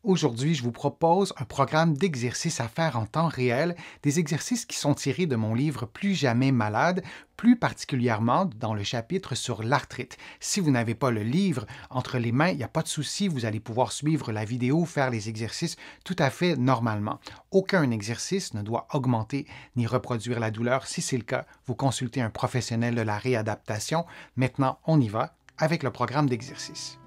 Aujourd'hui, je vous propose un programme d'exercices à faire en temps réel, des exercices qui sont tirés de mon livre Plus jamais malade, plus particulièrement dans le chapitre sur l'arthrite. Si vous n'avez pas le livre entre les mains, il n'y a pas de souci, vous allez pouvoir suivre la vidéo, faire les exercices tout à fait normalement. Aucun exercice ne doit augmenter ni reproduire la douleur. Si c'est le cas, vous consultez un professionnel de la réadaptation. Maintenant, on y va avec le programme d'exercice.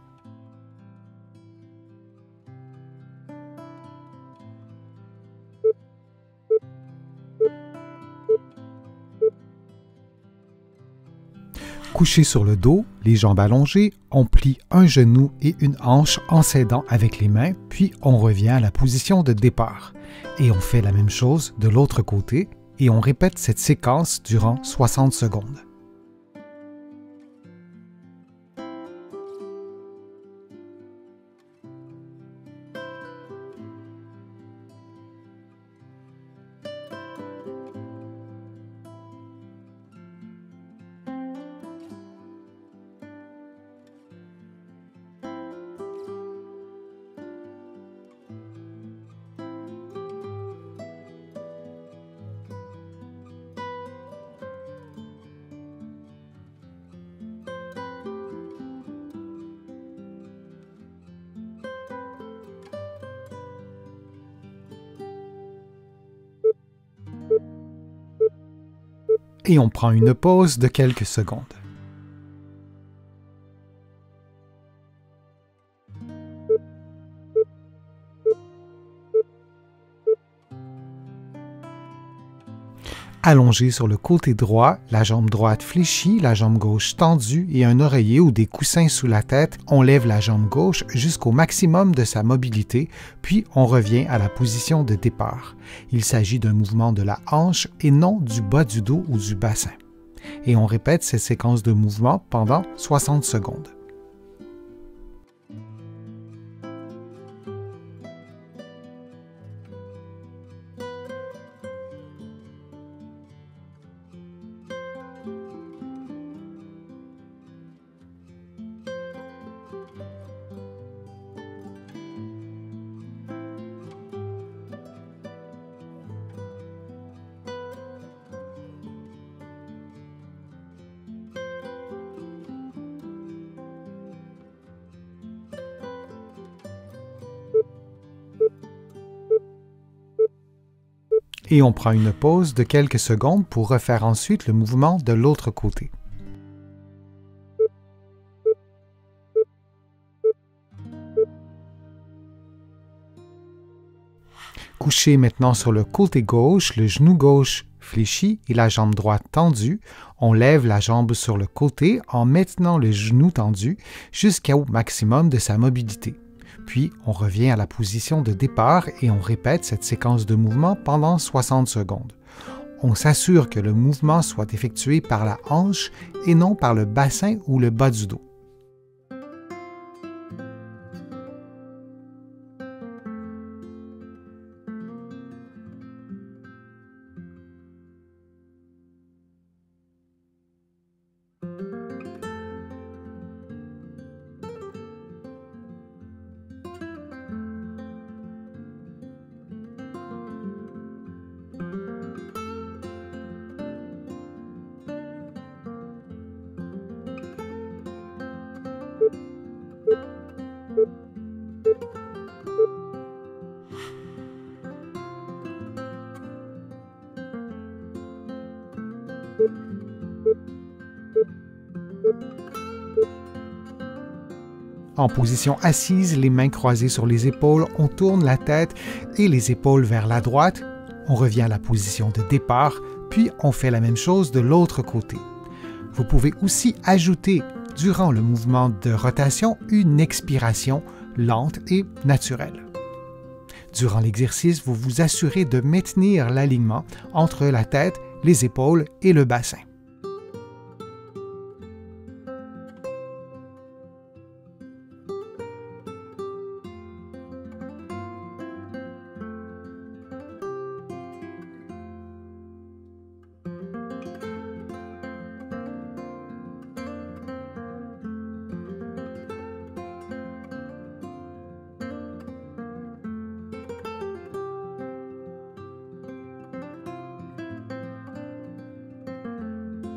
Couché sur le dos, les jambes allongées, on plie un genou et une hanche en s'aidant avec les mains, puis on revient à la position de départ. Et on fait la même chose de l'autre côté et on répète cette séquence durant 60 secondes. Et on prend une pause de quelques secondes. Allongé sur le côté droit, la jambe droite fléchie, la jambe gauche tendue et un oreiller ou des coussins sous la tête, on lève la jambe gauche jusqu'au maximum de sa mobilité, puis on revient à la position de départ. Il s'agit d'un mouvement de la hanche et non du bas du dos ou du bassin. Et on répète cette séquence de mouvements pendant 60 secondes. Et on prend une pause de quelques secondes pour refaire ensuite le mouvement de l'autre côté. Couché maintenant sur le côté gauche, le genou gauche fléchi et la jambe droite tendue, on lève la jambe sur le côté en maintenant le genou tendu jusqu'au maximum de sa mobilité. Puis, on revient à la position de départ et on répète cette séquence de mouvements pendant 60 secondes. On s'assure que le mouvement soit effectué par la hanche et non par le bassin ou le bas du dos. En position assise, les mains croisées sur les épaules, on tourne la tête et les épaules vers la droite. On revient à la position de départ, puis on fait la même chose de l'autre côté. Vous pouvez aussi ajouter, durant le mouvement de rotation, une expiration lente et naturelle. Durant l'exercice, vous vous assurez de maintenir l'alignement entre la tête, les épaules et le bassin.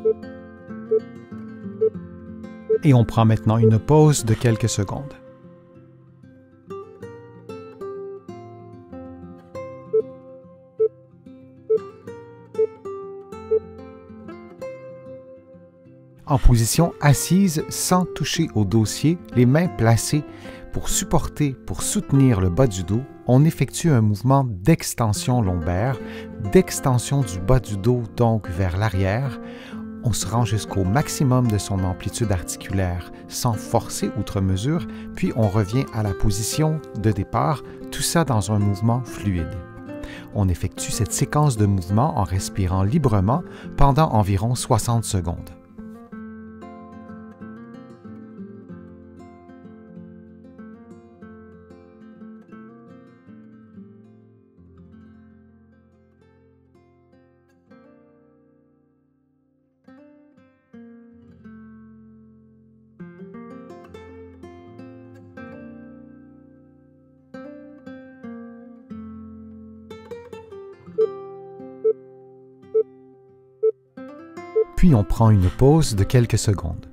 Et on prend maintenant une pause de quelques secondes. En position assise, sans toucher au dossier, les mains placées pour soutenir le bas du dos, on effectue un mouvement d'extension lombaire, d'extension du bas du dos donc vers l'arrière. On se rend jusqu'au maximum de son amplitude articulaire sans forcer outre mesure, puis on revient à la position de départ, tout ça dans un mouvement fluide. On effectue cette séquence de mouvements en respirant librement pendant environ 60 secondes. Puis on prend une pause de quelques secondes.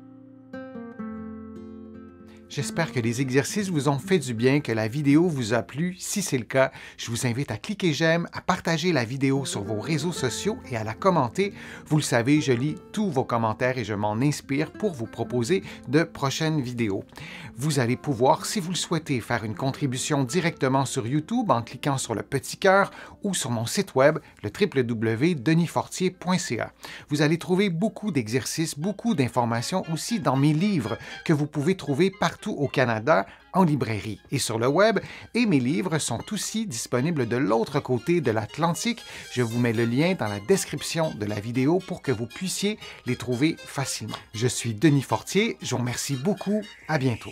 J'espère que les exercices vous ont fait du bien, que la vidéo vous a plu. Si c'est le cas, je vous invite à cliquer j'aime, à partager la vidéo sur vos réseaux sociaux et à la commenter. Vous le savez, je lis tous vos commentaires et je m'en inspire pour vous proposer de prochaines vidéos. Vous allez pouvoir, si vous le souhaitez, faire une contribution directement sur YouTube en cliquant sur le petit cœur ou sur mon site web, le www.denisfortier.ca. Vous allez trouver beaucoup d'exercices, beaucoup d'informations aussi dans mes livres que vous pouvez trouver partout au Canada, en librairie et sur le web, et mes livres sont aussi disponibles de l'autre côté de l'Atlantique. Je vous mets le lien dans la description de la vidéo pour que vous puissiez les trouver facilement. Je suis Denis Fortier, je vous remercie beaucoup, à bientôt.